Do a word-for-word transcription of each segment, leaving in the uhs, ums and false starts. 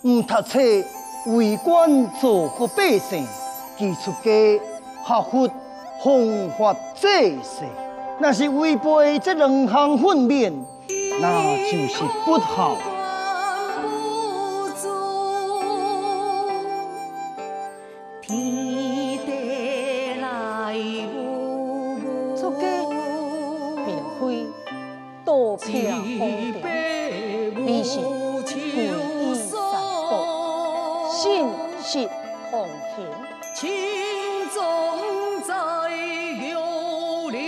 唔读册，为官做个百姓，寄出家学佛弘法济世，那是违背这两项训勉，那就是不孝。 出家并非倒撇风尘，而是皈依三宝，信实奉行。 情总在幽灵。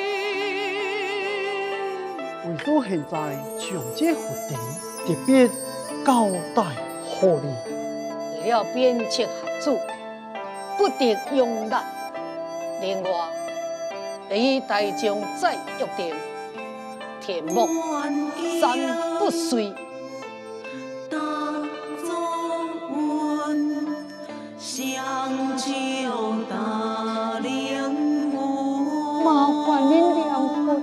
为咗现在长者福地，特别交代好你。 为了鞭策学子，不得慵懒。另外，你大将再约定，田木三不遂。麻烦您两位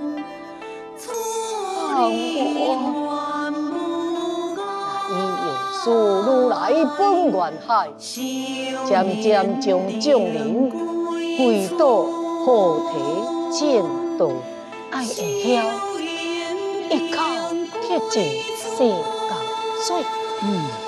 帮我，已有事如来本愿海，渐渐将众人归到菩提正道，爱会晓一口铁尽世间水。 嗯。